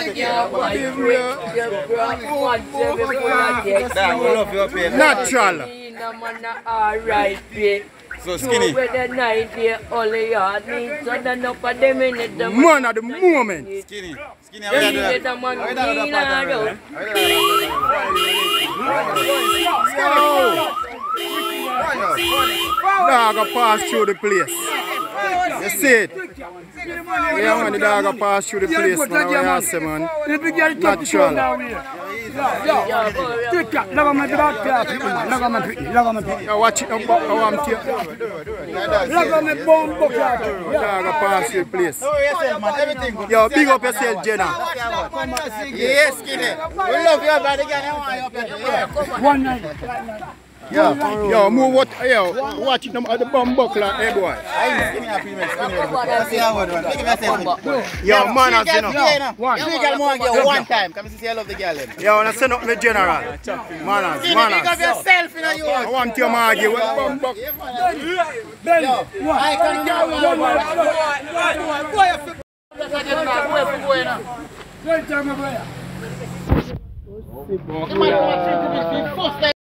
Natural. So skinny. Man at the moment. Skinny. Skinny, how you doing? Dog a pass through the place. You see it? Yeah, man, the dog a pass through the place, man. What you say, man? Natural. Yeah, watch it up, how I'm here. Dog a pass through the place. Yo, big up yourself, Jenna. Yes, Skinny. We love you, brother. One night. Yo, move what? Yo, watch it at the bum buckler, hey boy. Yo, manners, you know. One time. Come see, I love the girl. Yo, I send up my general. Manners, manners. Yourself in you. I want your margy with bum buckler. Come on,